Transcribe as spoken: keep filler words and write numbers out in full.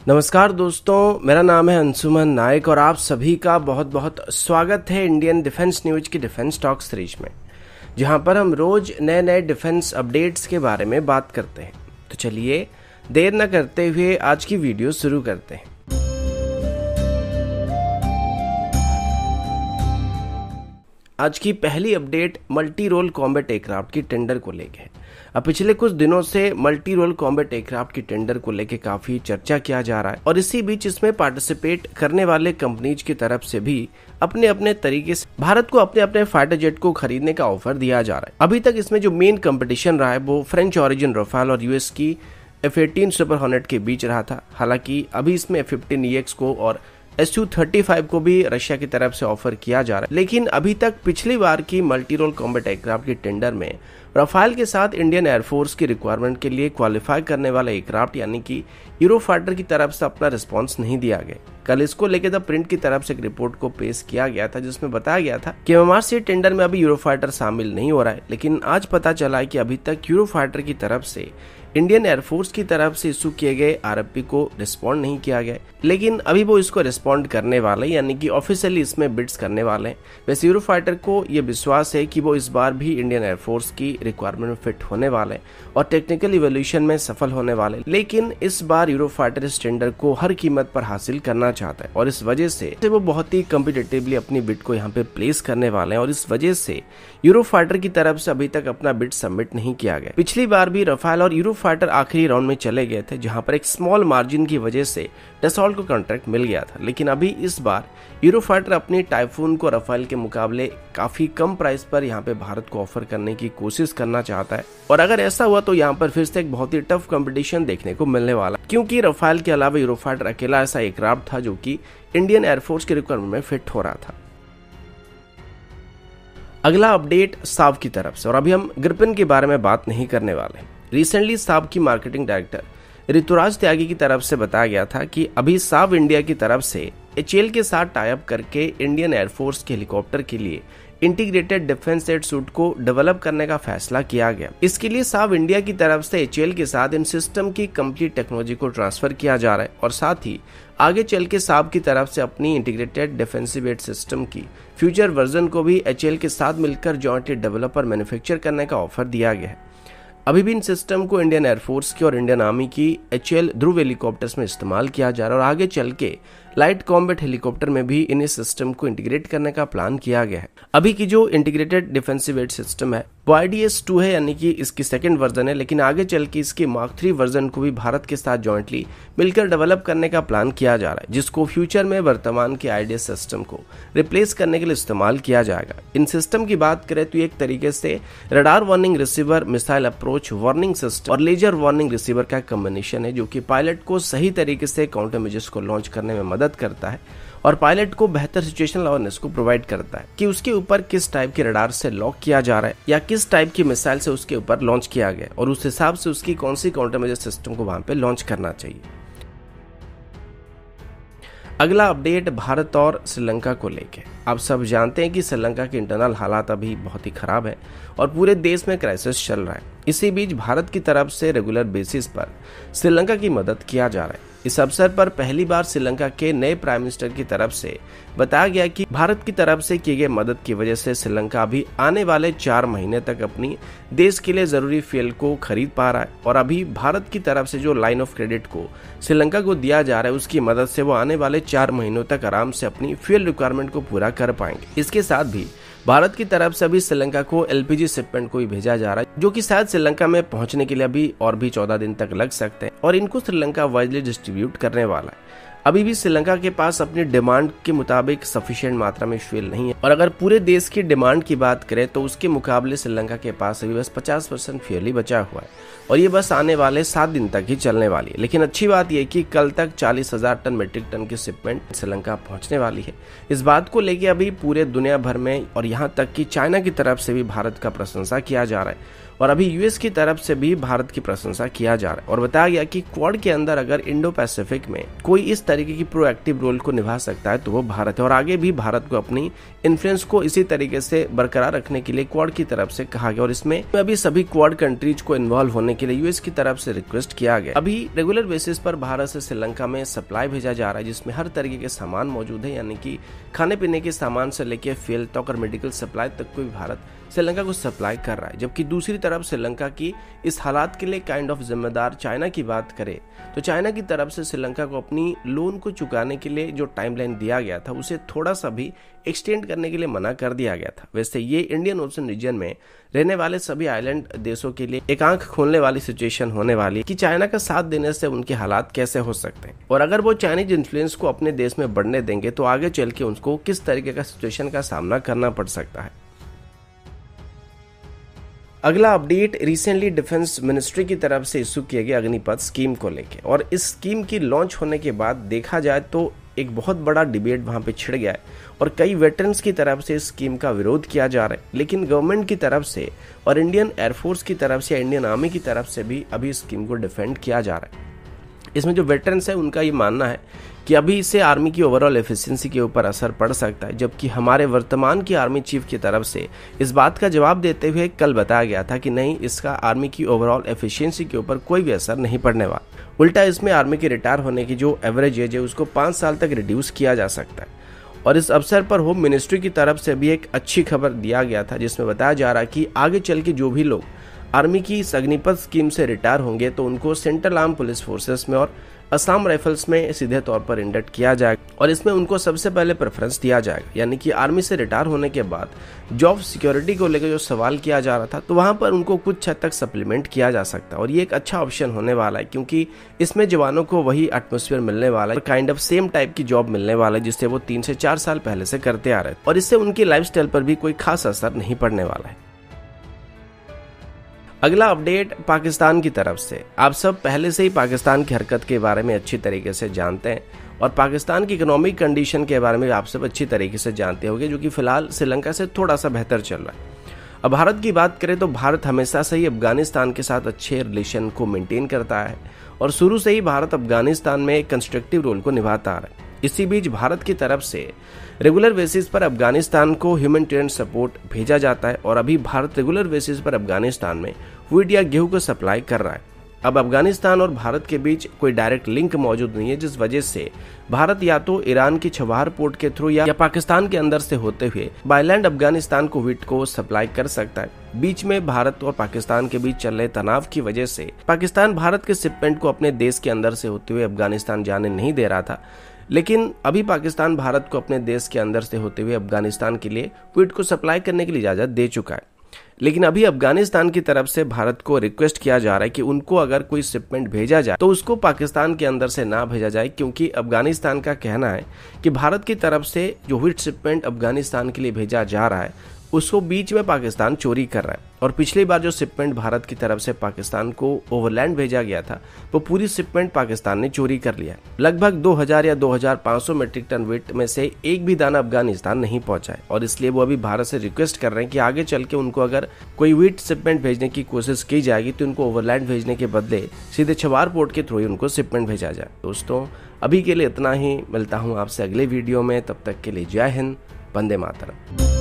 नमस्कार दोस्तों, मेरा नाम है अंशुमन नायक और आप सभी का बहुत बहुत स्वागत है इंडियन डिफेंस न्यूज की डिफेंस टॉक सीरीज में, जहां पर हम रोज नए नए डिफेंस अपडेट्स के बारे में बात करते हैं। तो चलिए देर न करते हुए आज की वीडियो शुरू करते हैं। आज की पहली update multi role combat aircraft की टेंडर को लेकर है। अब पिछले कुछ दिनों से मल्टी रोल कॉम्बैट एयरक्राफ्ट की टेंडर को लेकर काफी चर्चा किया जा रहा है और इसी बीच इसमें पार्टिसिपेट करने वाले कंपनीज की तरफ से भी अपने अपने तरीके से भारत को अपने अपने फाइटर जेट को खरीदने का ऑफर दिया जा रहा है। अभी तक इसमें जो मेन कंपटीशन रहा है वो फ्रेंच ओरिजिन रफाल और यूएस की एफ एटीन सुपर हॉर्नेट के बीच रहा था। हालांकि अभी इसमें एफ फिफ्टीन ई एक्स को और एस यू थर्टी फाइव को भी रशिया की तरफ से ऑफर किया जा रहा है, लेकिन अभी तक पिछली बार की मल्टी रोल कॉम्बैट एयरक्राफ्ट की टेंडर में रफाल के साथ इंडियन एयरफोर्स की रिक्वायरमेंट के लिए क्वालिफाई करने वाला एयरक्राफ्ट यानी कि यूरोफाइटर की तरफ से अपना रिस्पांस नहीं दिया गया। कल इसको लेकर द प्रिंट की तरफ से एक रिपोर्ट को पेश किया गया था जिसमें बताया गया था कि एमएमआरसी टेंडर में अभी यूरोफाइटर शामिल नहीं हो रहा है, लेकिन आज पता चला है कि अभी तक यूरोफाइटर की तरफ से इंडियन एयरफोर्स की तरफ से इशू किए गए आरएफपी को रिस्पॉन्ड नहीं किया गया, लेकिन अभी वो इसको रिस्पॉन्ड करने वाले यानी कि ऑफिशियली इसमें बिड्स करने वाले हैं। वैसे यूरोफाइटर को ये विश्वास है कि वो इस बार भी इंडियन एयरफोर्स की रिक्वायरमेंट में फिट होने वाले और टेक्निकल इवोल्यूशन में सफल होने वाले, लेकिन इस बार यूरोफाइटर इस टेंडर को हर कीमत पर हासिल करना चाहता है और इस वजह से वो बहुत ही कॉम्पिटिटिवली अपनी बिड को यहाँ पे प्लेस करने वाले हैं और इस वजह से यूरोफाइटर की तरफ से अभी तक अपना बिड सबमिट नहीं किया गया। पिछली बार भी रफाल और यूरोफाइटर आखिरी राउंड में चले गए थे, जहां पर एक स्मॉल मार्जिन की वजह से डसॉल्ट को कॉन्ट्रैक्ट मिल गया था, लेकिन अभी इस बार यूरोफाइटर अपनी टाइफून को रफाल के मुकाबले काफी कम प्राइस पर यहां पे भारत को ऑफर करने की कोशिश करना चाहता है और अगर ऐसा हुआ तो यहां पर फिर से एक बहुत ही टफ कंपटीशन देखने को मिलने वाला, क्योंकि रफाल के अलावा यूरोफाइटर अकेला ऐसा एयरक्राफ्ट था जो कि इंडियन एयरफोर्स के रिक्वायरमेंट में फिट हो रहा था। अगला अपडेट साव की तरफ से, और अभी हम ग्रिपेन के बारे में बात नहीं करने वाले हैं। रिसेंटली साव की मार्केटिंग डायरेक्टर ऋतुराज त्यागी की तरफ से बताया गया था कि अभी साव इंडिया की तरफ से एचएएल के साथ टाई अप करके इंडियन एयरफोर्स के हेलीकॉप्टर के लिए इंटीग्रेटेड डिफेंस जेट सूट को डेवलप करने का फैसला किया गया। इसके लिए साव इंडिया की तरफ से एचएएल के साथ इन सिस्टम की कंप्लीट टेक्नोलॉजी को ट्रांसफर किया जा रहा है और साथ ही आगे चल के साव की तरफ से अपनी इंटीग्रेटेड डिफेंसिव एड सिस्टम की फ्यूचर वर्जन को भी एचएएल के साथ मिलकर जॉइंटली डेवलप और मैन्युफैक्चर करने का ऑफर दिया गया है। अभी भी इन सिस्टम को इंडियन एयरफोर्स की और इंडियन आर्मी की एचएएल ध्रुव हेलीकॉप्टर्स में इस्तेमाल किया जा रहा है और आगे चल के लाइट कॉम्बैट हेलीकॉप्टर में भी इन सिस्टम को इंटीग्रेट करने का प्लान किया गया है। अभी की जो इंटीग्रेटेड डिफेंसिव एड सिस्टम है वो आई डी एस टू है यानी कि इसकी सेकंड वर्जन है, लेकिन आगे चल के इसकी मार्क थ्री वर्जन को भी भारत के साथ जॉइंटली मिलकर डेवलप करने का प्लान किया जा रहा है, जिसको फ्यूचर में वर्तमान के आई डी एस सिस्टम को रिप्लेस करने के लिए इस्तेमाल किया जाएगा। इन सिस्टम की बात करें तो एक तरीके से radar warning receiver, missile approach warning system और लेजर वार्निंग रिसीवर का कॉम्बिनेशन है, जो कि पायलट को सही तरीके से काउंटर मेजर्स को लॉन्च करने में मदद करता है और पायलट को बेहतर सिचुएशनल अवेयरनेस को प्रोवाइड करता है कि उसके ऊपर किस टाइप के रडार से लॉक किया जा रहा है या किस टाइप की मिसाइल से उसके ऊपर लॉन्च किया गया और उस हिसाब से उसकी कौन सी काउंटर मेजर सिस्टम को वहां पे लॉन्च करना चाहिए। अगला अपडेट भारत और श्रीलंका को लेके। आप सब जानते हैं कि श्रीलंका के इंटरनल हालात अभी बहुत ही खराब है और पूरे देश में क्राइसिस चल रहा है। इसी बीच भारत की तरफ से रेगुलर बेसिस पर श्रीलंका की मदद किया जा रहा है। इस अवसर पर पहली बार श्रीलंका के नए प्राइम मिनिस्टर की तरफ से बताया गया कि भारत की तरफ से की गई मदद की वजह से श्रीलंका अभी आने वाले चार महीने तक अपनी देश के लिए जरूरी फ्यूल को खरीद पा रहा है और अभी भारत की तरफ से जो लाइन ऑफ क्रेडिट को श्रीलंका को दिया जा रहा है उसकी मदद से वो आने वाले चार महीनों तक आराम से अपनी फ्यूल रिक्वायरमेंट को पूरा कर पाएंगे। इसके साथ भी भारत की तरफ से अभी श्रीलंका को एलपीजी शिपमेंट को भी भेजा जा रहा है, जो कि शायद श्रीलंका में पहुंचने के लिए अभी और भी चौदह दिन तक लग सकते हैं और इनको श्रीलंका वाइजली डिस्ट्रीब्यूट करने वाला है। अभी भी श्रीलंका के पास अपनी डिमांड के मुताबिक सफिशिएंट मात्रा में फ्यूल नहीं है और अगर पूरे देश की डिमांड की बात करें तो उसके मुकाबले श्रीलंका के पास अभी बस पचास परसेंट फ्यूल ही बचा हुआ है और ये बस आने वाले सात दिन तक ही चलने वाली है। लेकिन अच्छी बात यह कि कल तक चालीस हजार टन मीट्रिक टन की शिपमेंट श्रीलंका पहुंचने वाली है। इस बात को लेकर अभी पूरे दुनिया भर में और यहाँ तक कि चाइना की तरफ से भी भारत का प्रशंसा किया जा रहा है और अभी यूएस की तरफ से भी भारत की प्रशंसा किया जा रहा है और बताया गया कि क्वाड के अंदर अगर इंडो पैसिफिक में कोई इस तरीके की प्रोएक्टिव रोल को निभा सकता है तो वो भारत है। और आगे भी भारत को अपनी इन्फ्लुएंस को इसी तरीके से बरकरार रखने के लिए क्वाड की तरफ से कहा गया और इसमें अभी सभी क्वाड कंट्रीज को इन्वॉल्व होने के लिए यूएस की तरफ से रिक्वेस्ट किया गया। अभी रेगुलर बेसिस पर भारत से श्रीलंका में सप्लाई भेजा जा रहा है जिसमें हर तरीके के सामान मौजूद है, यानी कि खाने पीने के सामान से लेके फ्यूल तक और मेडिकल सप्लाई तक को भी भारत श्रीलंका को सप्लाई कर रहा है। जबकि दूसरी तरफ श्रीलंका की इस हालात के लिए काइंड ऑफ जिम्मेदार चाइना की बात करें तो चाइना की तरफ से श्रीलंका को अपनी लोन को चुकाने के लिए जो टाइमलाइन दिया गया था उसे थोड़ा सा भी एक्सटेंड करने के लिए मना कर दिया गया था। वैसे ये इंडियन ओशन रीजन में रहने वाले सभी आइलैंड देशों के लिए एक आंख खोलने वाली सिचुएशन होने वाली है कि चाइना का साथ देने से उनके हालात कैसे हो सकते हैं और अगर वो चाइनीज इन्फ्लुएंस को अपने देश में बढ़ने देंगे तो आगे चल के उनको किस तरीके का सिचुएशन का सामना करना पड़ सकता है। अगला अपडेट रिसेंटली डिफेंस मिनिस्ट्री की तरफ से इशू किए गए अग्निपथ स्कीम को लेके, और इस स्कीम की लॉन्च होने के बाद देखा जाए तो एक बहुत बड़ा डिबेट वहां पे छिड़ गया है और कई वेटरन्स की तरफ से इस स्कीम का विरोध किया जा रहा है, लेकिन गवर्नमेंट की तरफ से और इंडियन एयरफोर्स की तरफ से, इंडियन आर्मी की तरफ से भी अभी इस स्कीम को डिफेंड किया जा रहा है। इसमें जो वेटरन्स है उनका ये मानना है कि अभी इससे आर्मी की ओवरऑल एफिशिएंसी के ऊपर असर पड़ सकता है, जबकि हमारे वर्तमान की आर्मी चीफ की तरफ से इस बात का जवाब देते हुए कल बताया गया था कि नहीं, इसका आर्मी की ओवरऑल एफिशिएंसी के ऊपर कोई भी असर नहीं पड़ने वाला। उल्टा इसमें आर्मी के रिटायर होने की जो एवरेज एज है उसको पाँच साल तक रिड्यूस किया जा सकता है। और इस अवसर पर होम मिनिस्ट्री की तरफ से भी एक अच्छी खबर दिया गया था जिसमें बताया जा रहा है कि आगे चल के जो भी लोग आर्मी की इस अग्निपथ स्कीम से रिटायर होंगे तो उनको सेंट्रल आर्म पुलिस फोर्सेस में और असम राइफल्स में सीधे तौर पर इंडक्ट किया जाएगा और इसमें उनको सबसे पहले प्रेफरेंस दिया जाएगा। यानी कि आर्मी से रिटायर होने के बाद जॉब सिक्योरिटी को लेकर जो सवाल किया जा रहा था तो वहां पर उनको कुछ हद तक सप्लीमेंट किया जा सकता है और ये एक अच्छा ऑप्शन होने वाला है क्योंकि इसमें जवानों को वही एटमॉस्फेयर मिलने वाला है, काइंड ऑफ सेम टाइप की जॉब मिलने वाला है जिससे वो तीन से चार साल पहले से करते आ रहे थे और इससे उनकी लाइफस्टाइल पर भी कोई खास असर नहीं पड़ने वाला है। अगला अपडेट पाकिस्तान की तरफ से। आप सब पहले से ही पाकिस्तान की हरकत के बारे में अच्छी तरीके से जानते हैं और पाकिस्तान की इकोनॉमिक कंडीशन के बारे में आप सब अच्छी तरीके से जानते होंगे जो कि फिलहाल श्रीलंका से थोड़ा सा बेहतर चल रहा है। अब भारत की बात करें तो भारत हमेशा से ही अफगानिस्तान के साथ अच्छे रिलेशन को मेंटेन करता है और शुरू से ही भारत अफगानिस्तान में एक कंस्ट्रक्टिव रोल को निभाता आ रहा है। इसी बीच भारत की तरफ से रेगुलर बेसिस पर अफगानिस्तान को ह्यूमैनिटेरियन सपोर्ट भेजा जाता है और अभी भारत रेगुलर बेसिस पर अफगानिस्तान में व्हीट या गेहूं को सप्लाई कर रहा है। अब अफगानिस्तान और भारत के बीच कोई डायरेक्ट लिंक मौजूद नहीं है जिस वजह से भारत या तो ईरान की छवार पोर्ट के थ्रू या, या पाकिस्तान के अंदर से होते हुए बायलैंड अफगानिस्तान को व्हीट को सप्लाई कर सकता है। बीच में भारत और पाकिस्तान के बीच चल रहे तनाव की वजह से पाकिस्तान भारत के शिपमेंट को अपने देश के अंदर से होते हुए अफगानिस्तान जाने नहीं दे रहा था, लेकिन अभी पाकिस्तान भारत को अपने देश के अंदर से होते हुए अफगानिस्तान के लिए व्हीट को सप्लाई करने के लिए इजाजत दे चुका है। लेकिन अभी अफगानिस्तान की तरफ से भारत को रिक्वेस्ट किया जा रहा है कि उनको अगर कोई शिपमेंट भेजा जाए तो उसको पाकिस्तान के अंदर से ना भेजा जाए, क्योंकि अफगानिस्तान का कहना है कि भारत की तरफ से जो व्हीट शिपमेंट अफगानिस्तान के लिए भेजा जा रहा है उसको बीच में पाकिस्तान चोरी कर रहा है। और पिछली बार जो शिपमेंट भारत की तरफ से पाकिस्तान को ओवरलैंड भेजा गया था वो पूरी शिपमेंट पाकिस्तान ने चोरी कर लिया। लगभग दो हज़ार या दो हज़ार पाँच सौ मीट्रिक टन व्हीट में से एक भी दाना अफगानिस्तान नहीं पहुंचा है और इसलिए वो अभी भारत से रिक्वेस्ट कर रहे हैं कि आगे चल के उनको अगर कोई व्हीट शिपमेंट भेजने की कोशिश की जाएगी तो उनको ओवरलैंड भेजने के बदले सीधे छवार पोर्ट के थ्रू ही उनको शिपमेंट भेजा जाए। दोस्तों अभी के लिए इतना ही, मिलता हूँ आपसे अगले वीडियो में, तब तक के लिए जय हिंद, वंदे मातरम।